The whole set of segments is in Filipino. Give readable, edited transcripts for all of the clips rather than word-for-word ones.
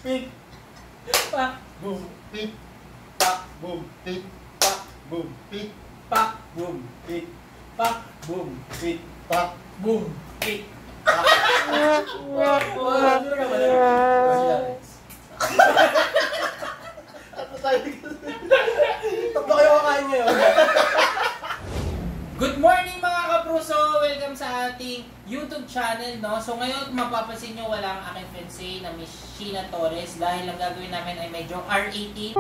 Pick. Pak. Boom. Pick. Pak. Boom. Pick. Pak. Boom. Pick. Pak. Boom. Pick. Pak. Boom. Pick. Pak. Boom. Pick. Pak. Tatlo kayo kakain ngayon. Good morning mga kapruso! Welcome sa ating YouTube channel, no? So ngayon, mapapansin nyo wala ang aking fiancé na Miss Sheena Torres dahil ang gagawin namin ay medyo R18.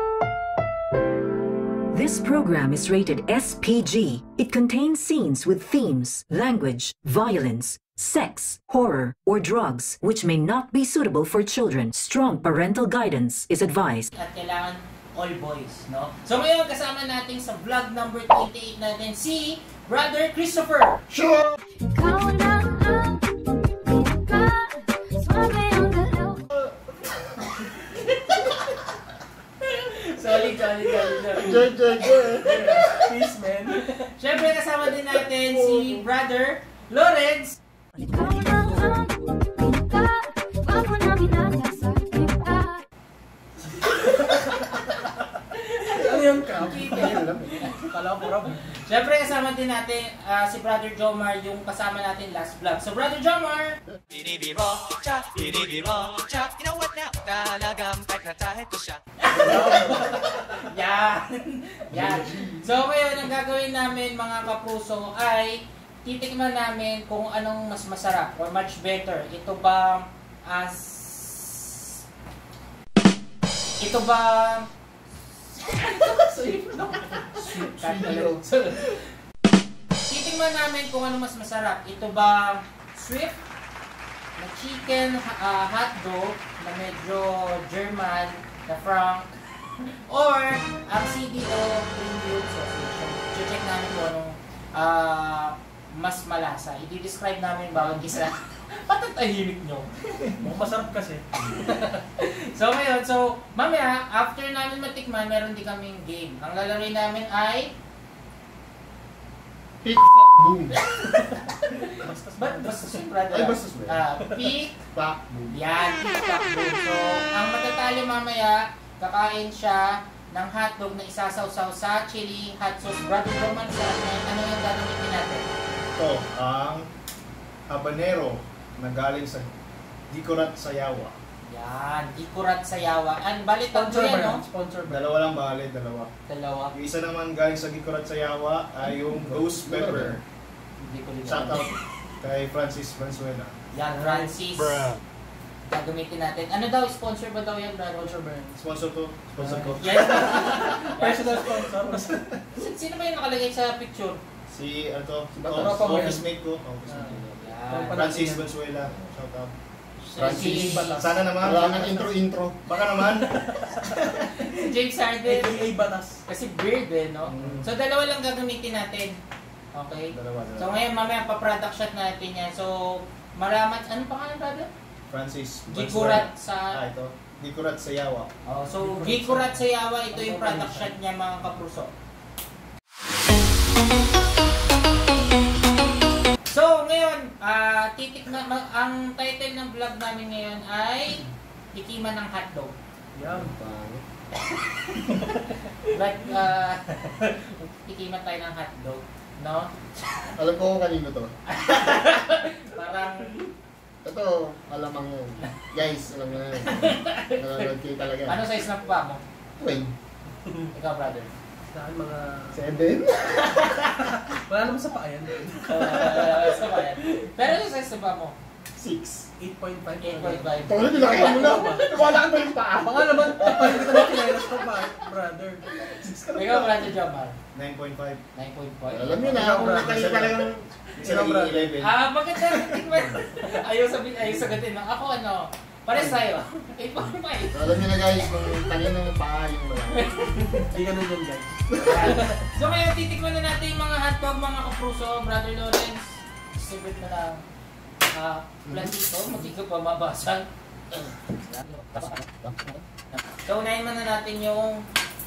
This program is rated SPG. It contains scenes with themes, language, violence, sex, horror, or drugs, which may not be suitable for children. Strong parental guidance is advised. At kailangan all boys, no? So ngayon, kasama natin sa vlog number 28 natin si Brother Christopher. Sure! Solid. Peace, man. Siyempre, kasama din natin si Brother Lawrence. Ano yung crap? Kala ko crap. Siyempre, kasama din natin si Brother Jomar, yung kasama natin last vlog. So, Brother Jomar! You know what now? Talagang pagkatahe ko siya. Yan. So, ngayon, ang gagawin namin, mga kapruso, ay titikman namin kung anong mas masarap or much better. Ito ba titingnan namin kung ano mas masarap. Ito ba Swift na chicken hotdog na medyo German na Frank or ang CDO premium sausage. Check namin kung anong mas malasa. I-describe namin bawat isa. Patatahimik nyo. Masarap kasi. So ngayon, mamaya, after namin matikman, meron din kaming game. Ang lalaroin namin ay Pick, boom. basta brother. Ay, basta swear. Pick, Pak, boom. yan, pick, pack, boom. So, ang matatalo mamaya, kakain siya ng hotdog na isasaw-saw sa chili hot sauce. Brother Roman, sa ano yung gagamitin natin? Ito, ang habanero na galing sa Gikurat Sayawa. Yan, Gikurat Sayawa. Bali, tatlo yan, no? Sponsor ba? Dalawa lang bale, dalawa. Dalawa. Yung isa naman galing sa Gikurat Sayawa ay yung Ghost Pepper. Hindi ko din. Shout out kay Francis Valenzuela. Yan, Francis. Gagamitin natin. Ano daw, sponsor ba daw yan, brother? Sponsor ba yan? Sponsor to. Sponsor ko. Yes. Personal sponsor. Sino ba yung nakalagay sa picture? Si, office mate ko. Office mate ko. Yan. Francis Valenzuela. Shout out. Si Sana naman. Wala nang intro. Baka naman. James Harden. AKA Batas. Kasi beard no? So, dalawa lang gagamitin natin. Okay? Dalawa. So, ngayon, mamaya pa-product shot natin yan. So, maramat. Anong pangalan, brother? Francis Gikurat sa... ito. Gikurat Sayawa. Oh, so, Gikurat Sayawa, ito yung product shot niya, mga kapruso. So, ngayon, ang title ng vlog namin ngayon ay Tikiman ng Hotdog. Yan. Like, tikiman tayo ng hotdog, no? Alam ko kung kanino to. Parang, Ito, alamang yun. Guys, alam mo na yun. Nanonood kayo talaga. ano size na pa mo? Wait. Ikaw, brother. Saan mga... 7? Wala naman sa paayan. Sa bayan. Pero yung size na pa mo? 6. 8.5. 8.5. Tawala, pinakita mo na. Wala ka ba yung paa? Baka naman, kapag kita na kinelas ko pa, brother. Ikaw, brother Jomar? 9.5. 9.5. Alam niyo na, kung kayo talagang... Isa naging 11. Maganda rin tikman. Ayaw sagutin na. Ako ano, pares tayo. 8.5. Alam niyo na guys, kung kanino yung paa yung wala. Hindi ganun yun, guys. So ngayon, titikman na natin yung mga hotdog, mga kapruso, brother Lawrence. Distribute na lang. Plantito, magiging pa mabasag. So, unahin muna natin yung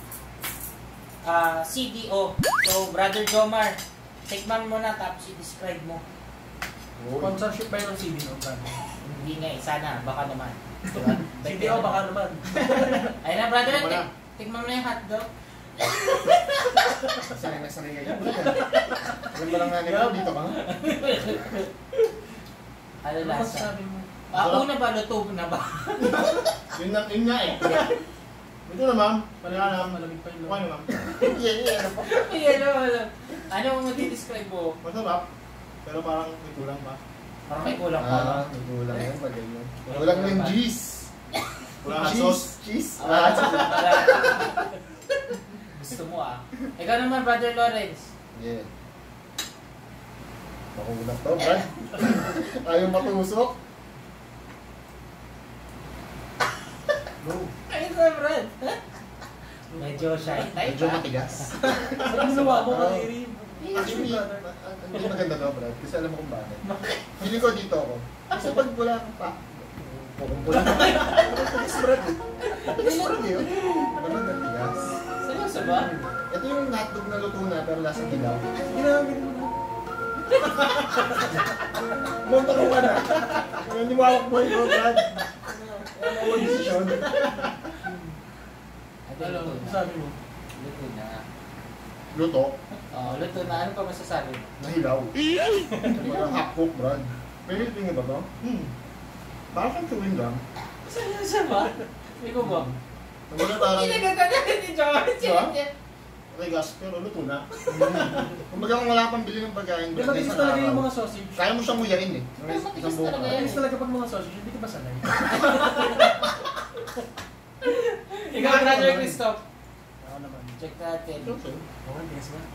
CDO. So, Brother Jomar, tikman mo na tapos i-describe mo. Sponsorship ba yun ng CD, no? Hindi nga eh, sana, baka naman. Diba? CD Hindi ako baka naman. Ayun na, brother. Wala. Tikman mo na yung hotdog. Sanay na sanay kayo. Alam mo lang nga nito dito ba? Ano Ano lasa? masasabi mo? Una ba? Luto na ba? Yun nga eh. Ito na ma'am. Pala ma'am. Malamig pa yun. Okay na ma'am. Yan ano pa. Ayan naman. Ano mo mag-describe mo? Masarap. Pero parang may kulang pa. Parang may kulang pa. May kulang yan pag ganyan. Kulang na yung cheese. Kulang na Cheese. sauce. Cheese. Gusto mo ah. Ikaw naman, Brother Lawrence. Yeah. Makulang to, Brad. Ayaw matusok. No. Ayun na, Brad. Medyo shy type Medyo ah. matigas. Ano ginawa mo kaniri? Actually, hindi maganda to, Brad. Kasi alam mo kung bakit. Feeling ko dito ako. Kasi pag wala kang pa, pukumpula. Matigas, Brad. Matigas, Brad yun. Ano matigas? Seryoso ba? Ito yung hotdog na luto na pero lasang hilaw. Ginamit mo na. Monta ko ka na. Hindi mo hawak mo ito, Brad. Ano mo decision? Ano, Ano, luto na. sabi mo? Luto na. Luto, Oh, luto na. Ano pa masasabi mo? nahilaw. Parang half cook, Brad. May tingin ba to? Parang siyang chewing gum. Seryoso ba? Hindi ko ba? Kumbaga parang, Kinagaganda ni George. Diba? okay gas, pero luto na. Kumbaga kung wala pang bili ng pagkain, Hindi, Brad, matigas isang talaga yung araw. mga sausage. Kaya mo siyang muyain eh. Pero matigas Isang buong talaga araw. yan. Matigas talaga pag mga sausage, hindi ka ba sanay? Ikaw, Brother Christoph. Ako naman. Check natin. Okay. Okay, tigas na.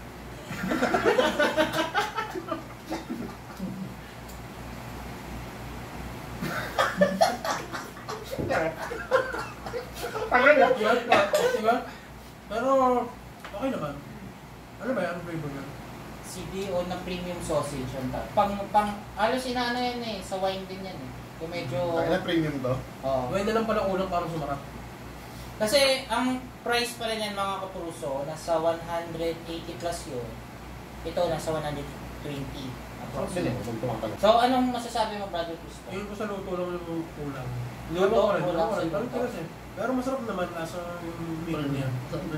Pangalan. Diba? Pero, okay naman. Ano ba yan? Ano flavor yan? CDO na premium sausage ang tawag. Halos inaano yan eh. Sa wine din yan eh. Yung medyo... Kaya na premium to. Oh. Gawin na lang pala ulang parang sumarap. Kasi ang price pa rin yan mga kapuruso, nasa 180 plus yun. Ito nasa 120 Sige, approximately. huwag tumatalo. So anong masasabi mo, Brother Cristo? Tingin ko sa luto lang yung kulang. Luto, Ewan ko rin, kulang ewan ko sa rin. Parang luto. tigas eh. Pero masarap naman nasa yung meat niya.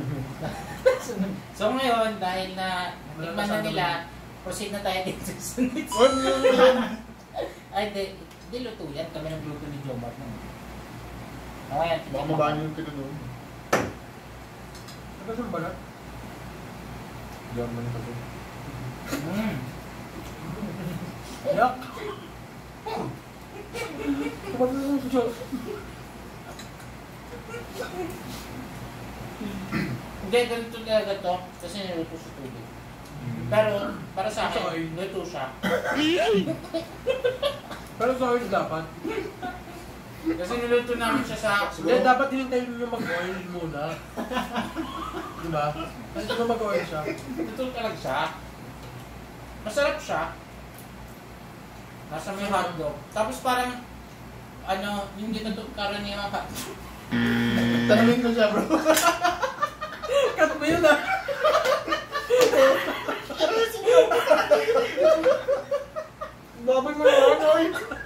So ngayon, dahil na Wala tikman na masyadong- nila, proceed na tayo dito sa sunod. Ay, di luto yan. Kami nagluto ni Jomar na. Okay, yan. Baka mabahan yung tito doon. Ano yung balat? German pa to. Mm. Yak! Kapag na yung suso. Hindi, ganito talaga to. Kasi niluto sa tubig. Pero, para sa Sorry. akin, luto siya. Pero sa oil dapat. Kasi niluto namin siya sa... Hindi, dapat hinintayin nyo mag-oil muna. Diba? Kasi kung mag-oil siya. Luto talaga siya. Masarap siya. Nasa may hotdog. Tapos parang, ano, yung dito karaniwang hotdog. Tanungin ko siya, bro. Cut mo yun ah! Babay mo naman, oy.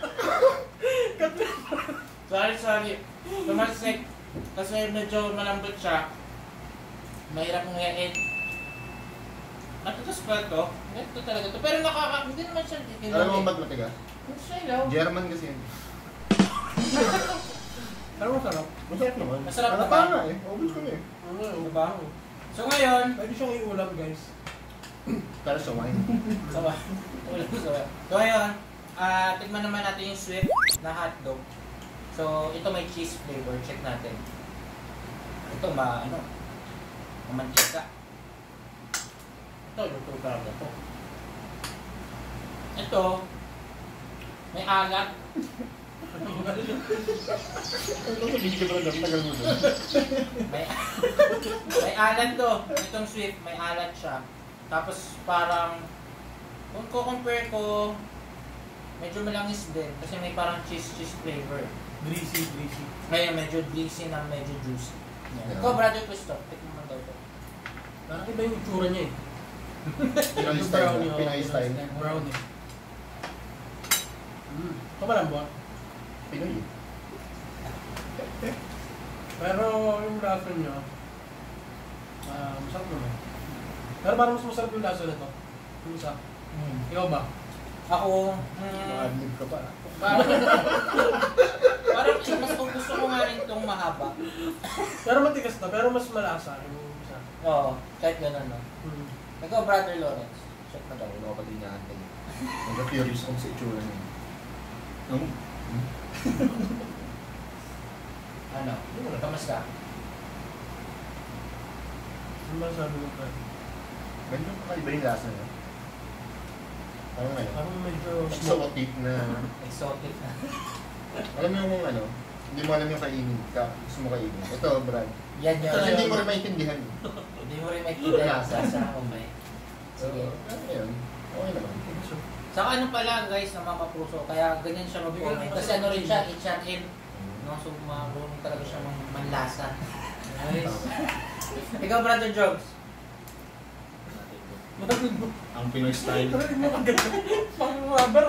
Sorry. Tumalsik. Kasi medyo malambot siya. Mahirap ngayain. Matutos pa ito. Ito talaga to. Pero hindi naman siya Alam mo ba't matigas? Hindi siya ilaw. German kasi yan. Pero masarap. Masarap naman. Masarap Ano naman. pa nga eh. Obvious ko eh. Diba? So ngayon, Pwede siyang iulam guys. Pero sa wine. sawa. So ngayon, tignan naman natin yung sweet na hotdog. So ito may cheese flavor. Check natin. Ito mantika. Ito, luto talaga to. Ito, may alat. Ito sa video bro, tagal mo doon. May alat to. Itong sweet, may alat siya. Tapos parang, kung ko-compare ko, medyo malangis din. Kasi may parang cheese flavor. Greasy. Ngayon, medyo greasy na medyo juicy. Yeah. Ikaw, Brother Christoph, tikman mo daw to. Parang iba yung itsura niya eh. Pinoy Yung style. brownie, oh. Pinoy style. Brown eh. Ito malambot. Pinoy eh. Pero yung lasa niya, masarap naman. Pero parang mas masarap yung lasa na to. Yung isa. Ikaw ba? Ako, Makadlib ka pa. parang mas gusto ko nga rin itong mahaba. Pero matigas to, pero mas malasa yung isa. Oo, kahit gano'n, no? Ikaw, Brother Lawrence. Check na daw. Wala ko pati inaantay. Nag-curious ako sa itsura niya. Ano? Kamusta? Ano ba sabi mo pa? Ganyan pa kaiba yung lasa niya. Parang ano? Parang medyo Exotic na... Exotic na. Alam mo yung ano? Hindi mo alam yung kainin ka. Gusto mo kainin. Ito, Brad. Yan yun. Kasi hindi mo rin maintindihan. Hindi mo rin makikita yung lasa kumbay. Sige. Ano yun? Okay naman. Saka ano pala guys, na mga kapuso, kaya ganyan siya mag-comment. Kasi ano rin siya, H&M. No? So, marunong talaga siya manlasa. Nice. Ikaw, Brother Jogs. matagod mo. Ang Pinoy style. Matagod mo kaganda. Pang-rubber.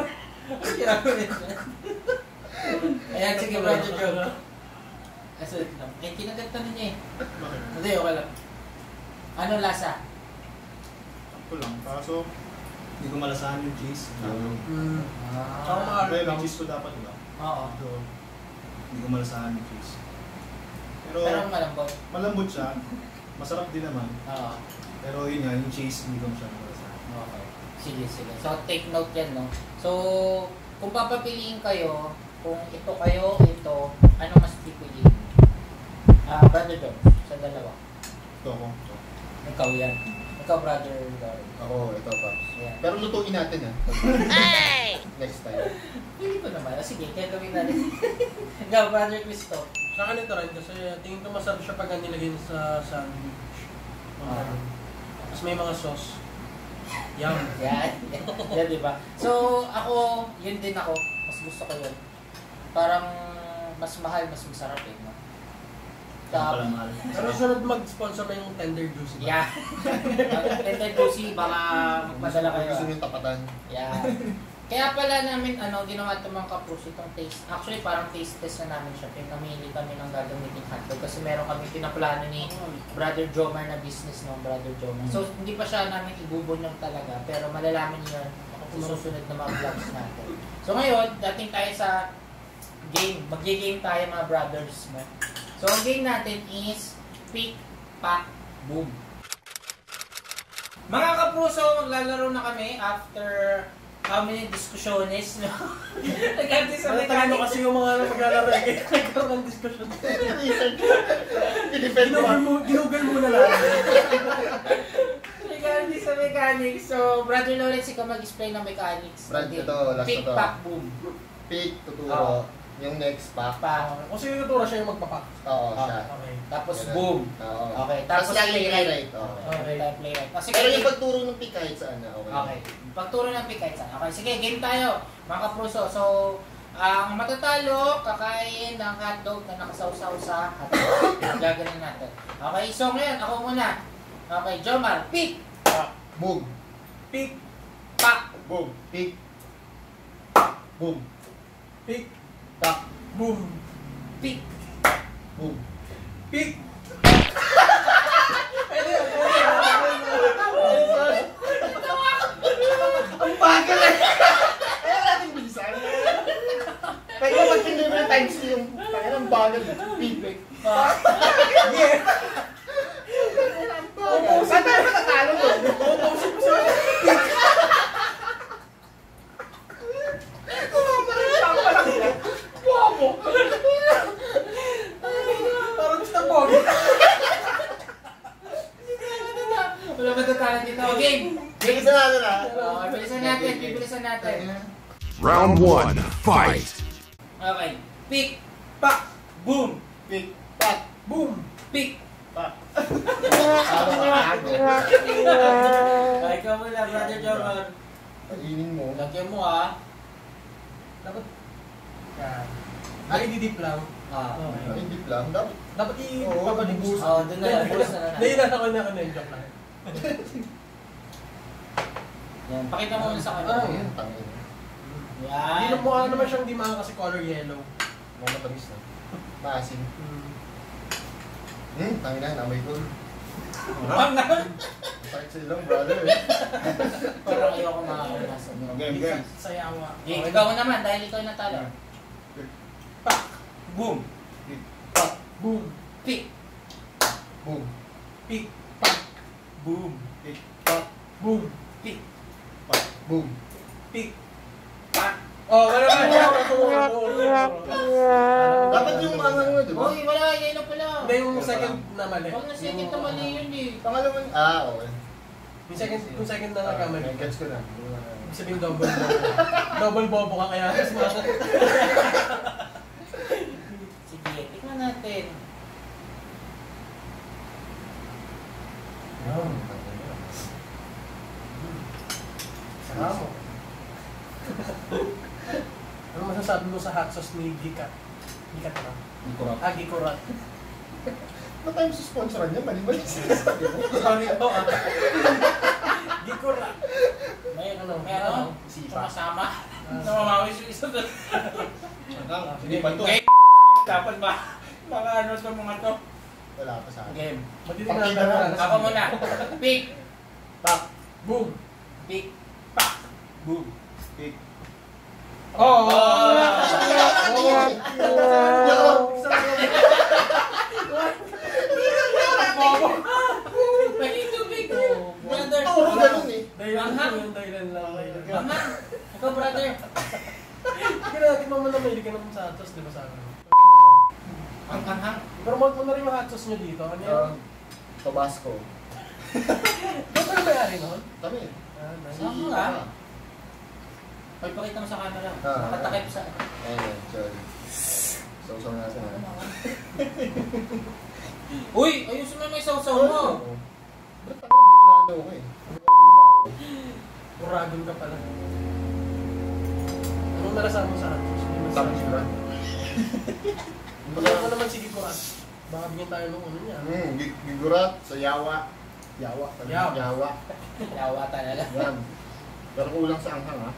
Ayan, sige, Brother Jogs. Kasi, kinagat na niya eh. Hindi, okay lang. Ano lasa? Ako lang, kaso hindi ko malasahan yung cheese. Saka maaari Pero lang. yung cheese ko dapat ba? Oo. So, hindi ko malasahan yung cheese. Pero Pero malambot. malambot siya, masarap din naman. Oo. Pero yun nga, yung cheese hindi ko siya malasahan. Okay. Sige, sige. So, take note yan, no? So, kung papapiliin kayo, kung ito kayo, ito, ano mas pipiliin? Brother Jones, sa dalawa. Ito ako. Ikaw yan. Ikaw, Brother Dory. Ako, ito pa. Yan. Pero lutuin natin ha. Next time. Hindi ko naman. Sige, kaya gawin natin. Ikaw, Brother Cristo. Sa akin ito rin kasi tingin ko masarap siya pag nilagay sa sandwich. Tapos may mga sauce. Yum. Yan. Yan, di ba? So, ako, yun din ako. Mas gusto ko yun. Parang mas mahal, mas masarap eh. No? Yan pala mahal. Pero sunod mag-sponsor na yung Tender Juicy. Yeah. Tender Juicy, baka magpadala kayo. Gusto nyo tapatan. Yeah. Kaya pala namin, ginawa itong mga kapros, itong taste. Actually, parang taste test na namin siya. Pinamili kami ng gagamitin hotdog kasi meron kami pinaplano ni Brother Jomar na business, no? Brother Jomar. So, hindi pa siya namin ibubunyong talaga, pero malalaman niyo yun sa susunod na mga vlogs natin. So, ngayon, dating tayo sa game. Mag-game tayo mga brothers, no? So, ang game natin is Pick, Pack, Boom. Mga kapruso, maglalaro na kami after how many diskusyones, no? Nagkante sa Ano kasi yung mga maglalaro eh. Nagkaroon ng discussion. Ginugal mo na lang. Nagkante sa mechanics. So, Brother Lawrence, ikaw mag-explain ng mechanics. Brad, Okay. ito, last Pick, na to. pack, boom. Pick, tuturo. Oo. Yung next pack. Pack. Kung sino tutura siya yung magpapak. Oo, siya. Okay. Tapos Ganun. boom. Oo. Okay. Tapos Tapos lagi play play right. right. Oo. Okay, tayo play right. Kasi Pero yung pagturo ng pick kahit saan na, okay. Okay. Pagturo ng pick kahit saan. Okay, sige, game tayo. Mga kapruso. So, ang matatalo, kakain ng hotdog na nakasawsaw sa hotdog. Gaganin natin. Okay, so ngayon, ako muna. Okay, Jomar, pick, Boom. Pick, pack, Boom. Pick. Boom. pick, Pack. boom. pick. Boom. Pick. Ang bagal eh! Kaya natin bilisan. Kaya pag tinignan mo times yung kaya ang bagal. Pick. Yeah. Saan tayo matatalo mo? Parang gusto mo. Wala ba tatalo dito? Game! Bilisan natin ah. Okay, bilisan natin. Round 1, fight! Okay, pick, pack, boom, Pick. Pack. Boom. pick. Pack. Ay, ikaw muna, Brother Jomar. Kainin mo. Lagyan mo ah. Dapat. Yan. Ay, didip lang. Ay, hindi lang. Dapat. Dapat Oo, i-babalik bubus. Oh, doon na lang. Boost na lang. Hindi na ako na joke lang. Yan, pakita mo muna sa kanya. Ah, yun. Tangin. Yan. Hindi na mukha naman siyang di kasi color yellow. Mga matamis na. Maasim. Tangina, namay ko. Ang Sakit sa ilong, brother. parang ayoko makakalasan. Game. Sayawa. Ikaw naman, dahil ikaw natalo. Pak. Boom. Pak. Boom. Pick. Boom. Pick. Pak. Boom. Pak. Boom. Pick. Pak. Boom. Pick. Pak. Oh, wala ba? Dapat yung mga ano, di ba? Uy, wala, yun na pala. Hindi yung second na mali. Huwag na second na mali yun eh. Pangalaman, okay. Yung second na nagkamali. Gets ko na. Ibig sabihin double bobo. Double bobo ka kaya mas mga... Sige, tingnan natin. Sarap. Ano masasabi mo sa hot sauce ni Gikat? Gikat na? Gikurap. Gikurat. Ba't tayo susponsoran niya? Mali-mali sinasabi mo. Sorry po Gikurat. May Ano? may ano? Sipa. Sumasama. Namamawis yung isa doon. Hindi pa ito. Okay. Dapat ba? Baka ano to mga to? Wala pa sa akin. Game. Madilim Pakita na. na. Ako muna. Pick. Pak. Boom. Pick. Pak. Boom. Pick. Oh! Pwede tubig. Brother. Puro ganun eh. Dahilan lang yun, dahilan lang. Mama. Ikaw brother. Kaya mo na mahilig ka naman sa hot sauce, di ba sa akin? Ang anghang. Promote mo na rin yung hot sauce nyo dito. Ano yun? Tabasco. Ba't ano may-ari nun? Kami. Nice. Sama nga. Pagpakita mo sa camera. Nakatakip sa... Ayun, sorry. Sausaw natin ha. Uy! Ayusin mo may sausaw mo. Ba't ako Bicolano ko eh? Uragon ka pala. Anong nalasan mo sa hot sauce? Hindi Sabi masabi. sila. Baka ako naman si Gikurat. Baka bigyan tayo ng ano niya. Gigurat sa Yawa. Yawa. Yawa. Yawa. Yawa talaga. Yan. Pero kulang sa anghang ha.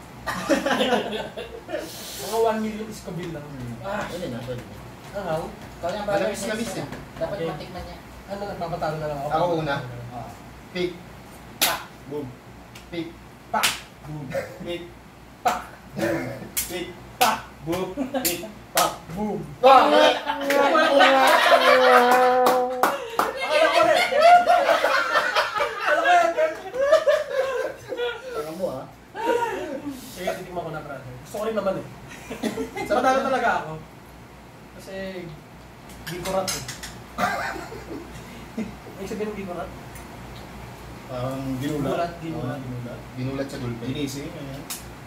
Mga 1 million Scoville lang. Pwede na, pwede. Angaw? Ikaw yung brother. Malabis na miss eh. Dapat Okay. matikman niya. Ano, nagpapatalo na lang ako. Ako una. Oh. Pick. Pak. Boom. Pick. Pak! Boom. Pick. Pak! Pick. Pak! Boom. Pick. Pak. Boom! Pak! Akala ko rin! Akala ko rin! Tanga mo ha. Sige, titigman ko na, brother. Gusto ko rin naman eh. Matalo talaga ako. Kasi... Gikurat eh. Ay, sabihin ng gikurat? Ginulat. Ginulat. Ginulat. Ginulat sa dulpe. Ginising. Ayan.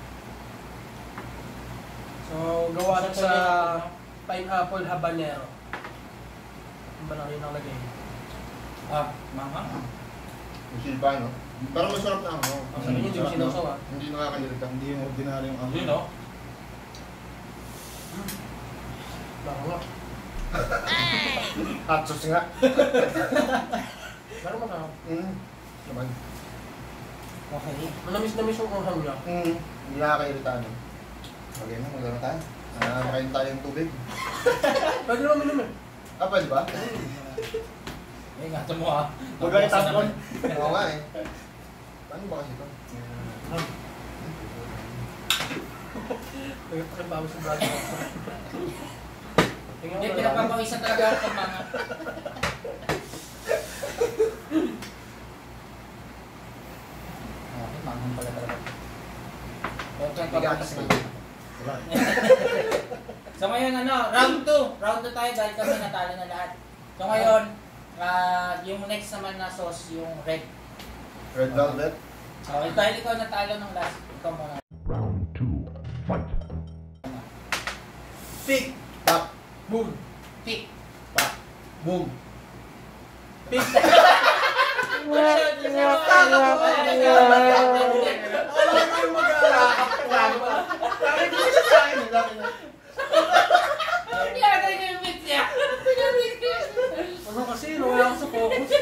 So, gawa siya sa pineapple habanero. Ang malaki yung nakalagay. Manghang. Yung silba, no? Pero masarap na ako. Ang sabi niyo, hindi ko sinusaw ah. Hindi nakakalimutan. Hindi yung ordinaryong ang... Yun no? Baka nga. Hot sauce nga. Pero masarap. Naman. Okay. Manamis-namis yung anghang niya. Hindi nakakairita, no? Okay mo, magano tayo. Makain tayo ng tubig. Pwede naman minum eh. Pwede ba? Eh, gato mo ha. Huwag kayo tapon. Oo nga eh. Paano ba kasi ito? Nagpapabawas yung brother. Hindi, pinapapawisan talaga ako ng mga... Okay, manghang pala talaga. Pero pinapapawisan Bigat. naman. So ngayon round 2. Round 2 tayo dahil kami natalo na lahat. So ngayon, yung next naman na sauce, yung red. Red velvet. Okay, dahil ikaw natalo ng last, ikaw muna. Round 2. Fight. Pick! Pak. Boom! Pick. Pak. Boom. Pick! Ano kasi, nawala ako sa focus.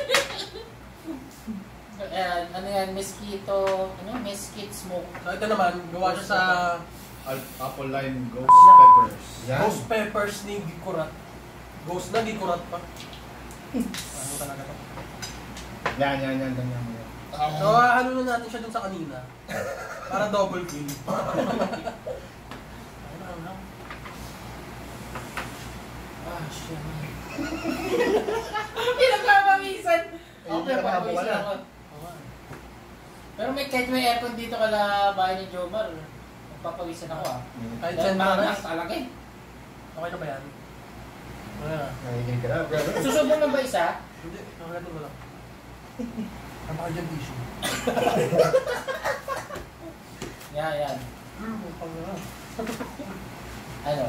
Ano yan, mosquito, mesquite smoke. So ito naman, gawa siya sa Apple lime ghost peppers. Yan. ghost peppers ni Gikurat. Ghost na Gikurat pa. Ano talaga to? Yan mo yan. So, halunan natin siya dun sa kanina. Para double kill. Ah, shit. Pinagpapamisan. Okay, papawisan ako. Pero kahit may aircon dito kala bahay ni Jomar, magpapawisan ako ah. Kahit Dahil saan maangas maras. talaga eh. Okay na ba yan? Okay na. Nakikinig ka na, brother. Susubong mo ba isa? Hindi, nakakita mo lang. Tama ka dyan, tissue. Yan. Ano?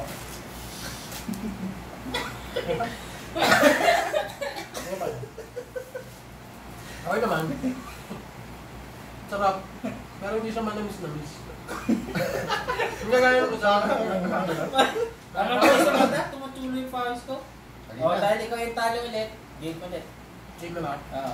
Okay naman. Sarap. Pero hindi siya manamis-namis. Hindi kagaya ko sa akin. Ano ba isa mo na? Tumutuloy yung pawis ko? O, dahil ikaw yung talo ulit, game ulit. Check na ba? Oo.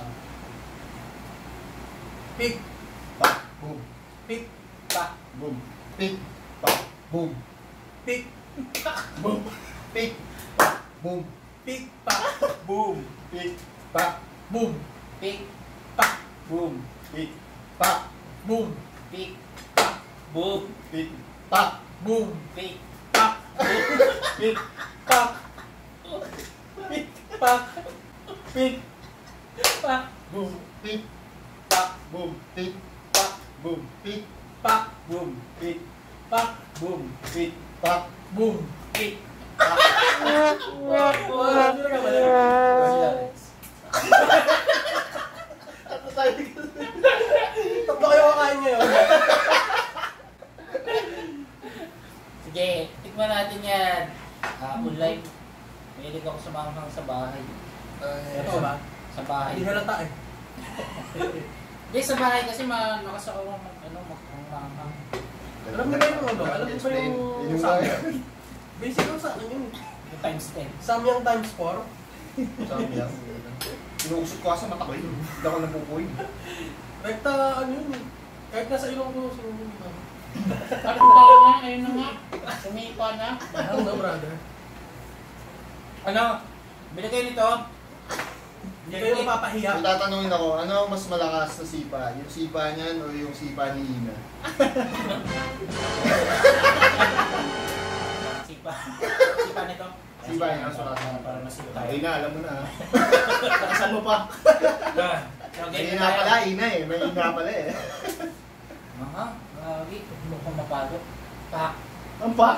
Pick. Pa, boom. Pick. Pa. Boom. Pick. Pa, boom. Pick. Boom. Pick. Pa, boom. Pick. Pa. Boom. Pick. Pa, Boom. Pick. Pa. boom. Pick. Pa, Boom. Pick. Pa. Boom. pick. Pa, Boom. Pick. Pa. pick. Pa. Pick. Pa. Pick. Pa. Boom. Pick. Pa, boom. Pick. Pa, boom. Pick. Pa. Boom. Pick. Pa. Boom. Pick. Pa, Boom. Pick. Tatlo kayo kakain ngayon. Sige, tikman natin yan. Online. Mahilig ako sumanghang sa bahay. Ito ba? Sa bahay. Hindi halata eh. Hindi, sa bahay kasi malakas ako magmanghang. Alam mo ba yung ano? Alam mo ba yung Yung Samyang? Basic lang sa akin yun. Yung times 10. Samyang times 4. Sabi yan. Inuusot ko kasi mata ko yun. Hindi ako napupuy. Rekta ano yun eh. Kahit nasa ilong ko sumulong ito. Ano ba nga? Ayun na nga. Sumipa na. Mahal na brother. Ano? Bili kayo nito. Hindi kayo mapapahiya. Kung tatanungin ako, ano ang mas malakas na sipa? Yung sipa niyan o yung sipa ni Ina? Sipa. Sipa nito. Sipa niya, mas malakas. Para masipa. Ay na, alam mo na. Nakasan mo pa. May ina pala, ina eh. May ina pala eh. Aha. Grabe. Hindi mo mapagod. Pak. Ang pa!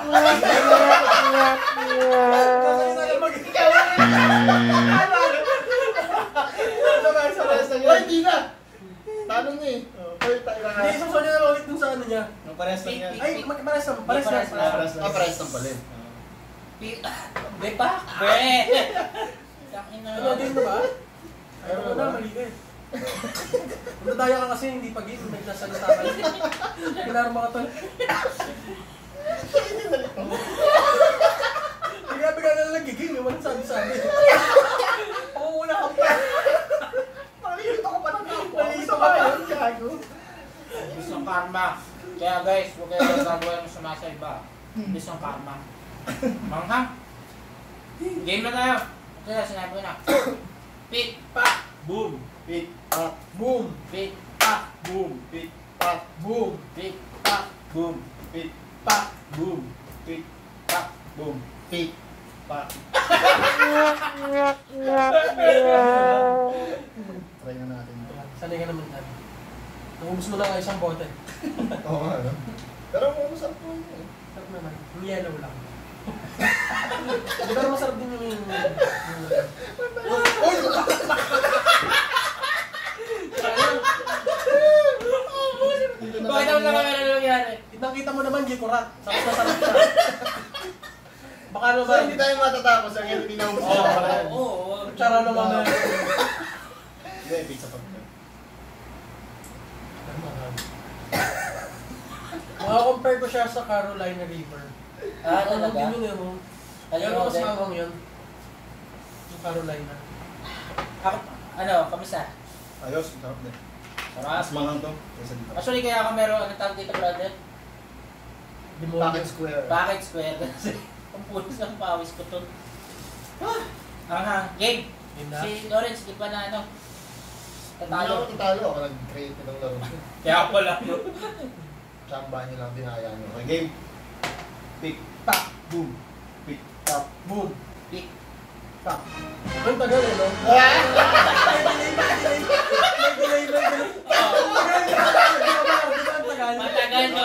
Ay, di na! Tanong niya eh. Ay, tayo na nga. Hindi, susunod na lang ulit dun sa ano niya. Ang pares lang yan. Ay, pares lang. Pares lang. Ah, pares lang pala eh. Be pa. Be. Takin na. Ano, game na ba? Ayaw mo na, mali ka eh. Magdadaya ka kasi, hindi pa game. Nagsasalita ka. Pinarma ka to. Grabe ka na nagiging, yung walang sabi-sabi. Pangunguna ka pa. Malilito ko pa ng kampo. Malilito ka pa. Gago. Bis ng karma. Kaya guys, huwag kayo gagawa yung sumasaiba. Bis ng karma. Manghang. Game na tayo. Kaya sinabi ko na. Pick. Pa. Boom. Pick. Pa. Boom. Pick. Pa. Boom. Pick. Pa. Boom. Pick. Pa. Boom. Pick. Pa. Boom. Pick. Pa. Boom. Pick. Pa. Try na natin ito. Sanay ka naman natin. Naubos mo lang ang isang bote. Oo nga, no? Pero masarap po yun eh. Sarap naman. Yung yellow lang. Pero masarap din yung... Bakit ako na kami na nangyari? Nakita mo naman, Gikurat. Sarap na sarap siya. Baka So, naman... hindi tayo matatapos ang hindi naubos Oo. na pala. Oo. Kutsara naman na... Hindi, pizza pa. Maka-compare ko siya sa Carolina River. Ah, Ano talaga? din yun eh, no? Ano Yan yung mas order? mawang yun. Yung Carolina. Ako, ano, kamusta? Ayos, sarap din. Sarap. Mas mangang to. Kaysa dito. Actually, kaya ako meron, ano tawag dito, brother? Demonyo. Pocket square. Bakit square? Kasi ang pulis ng pawis ko to. Game! Yun na. Si Lawrence, di pa na ano. Hindi ako Tatalo. tatalo. Ako nag-create ng laro. Kaya pala. Tsamba niyo lang dinaya niyo. Okay, game. Pick, pack, boom. Pick, pack, boom. Pick. Pack. Ang tagal eh, no? Matagal mo.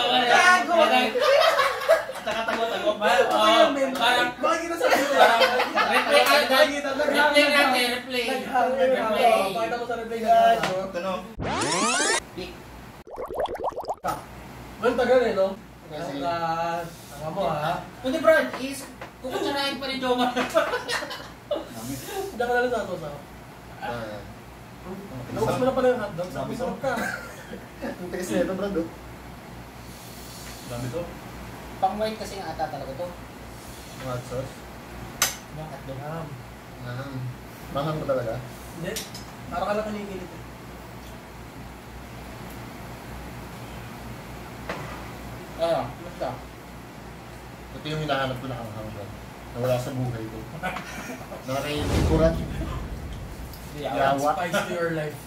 Taga-tago-tago. Parang Bakit kita sa video? replay natin. Replay natin. Replay. Pakita mo sa replay na. Ito no. Pick. Pack. Ang tagal eh, no? Kasi, Tanga mo ha. Hindi Brad, kukutsarahin pa ni Joma. Hindi ka nalang sa ito sa. Naubos mo na pala yung hotdog. Sabi sarap ka. ang tigas na ito, Brad, oh. Dami to. Pang white kasi nga ata talaga to. Hot sauce. Yung hotdog. Manghang ba talaga? Hindi. Parang ka lang kinikilit eh. Ano? Basta. Ito yung hinahanap ko na hanghang, Brad. Nawala sa buhay ko. Nakakaikurat. Yawa. Spice to your life.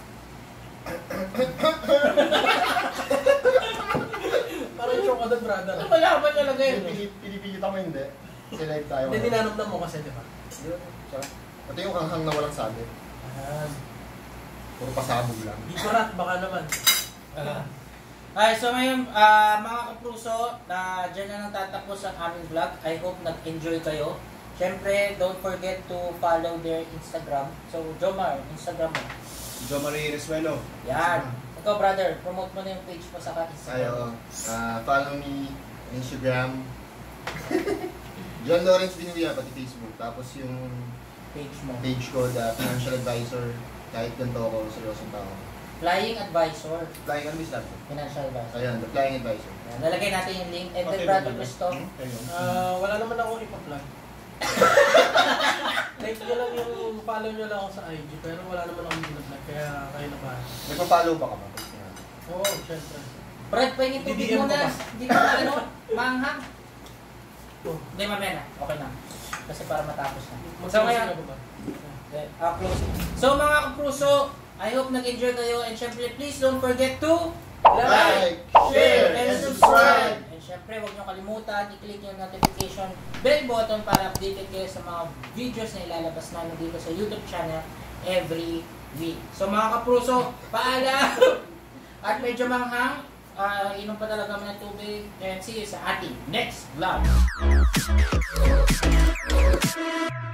Parang yung choke ka doon, brother. Ano malaman talaga yun? Pinipilit ako hindi. Kasi live tayo. Hindi, ninanamnam mo kasi, di ba? Ito yung hanghang na walang sabi. Ayan. Puro pasabog lang. Di kurat, baka naman. Ay, so ngayon, mga kapruso, dyan na nang tatapos ang aming vlog. I hope nag-enjoy kayo. Siyempre, don't forget to follow their Instagram. So, Jomar, Instagram mo. Jo Marie Resuelo. Yan. Ikaw, brother, promote mo na yung page mo sa Ayo, Instagram. follow me Instagram. John Lawrence Binuya, pati Facebook. Tapos yung Page mo. page ko, The Financial Advisor. Kahit ganito ako, seryosong tao. Flying Advisor. Flying, ano ba sabi? Financial Advisor. Ayan, The Flying Advisor. Yan. Nalagay natin yung link. And then, Okay, brother brother. Cristo. Ayun. Wala naman akong ipa-plug. Like nyo lang yung follow nyo lang ako sa IG, pero wala naman akong binablog, kaya kayo na ba? May pa-follow ba ka ba? Oo, syempre. Brad, pahingin tubig BBM mo ko na. ba? Hindi ka na ano, manghang. Oh. Hindi, mamaya na. Okay na. Kasi para matapos na. So, Magsasabi ngayon, na ba? close. So, mga kapruso, I hope nag-enjoy kayo. And syempre, please don't forget to Like, share, and subscribe! And syempre, huwag nyo kalimutan, i-click yung notification bell button para updated kayo sa mga videos na ilalabas namin dito sa YouTube channel every week. So, mga kapruso, paalam! At medyo manghang, inom pa talaga kami ng tubig. And see you sa ating next vlog.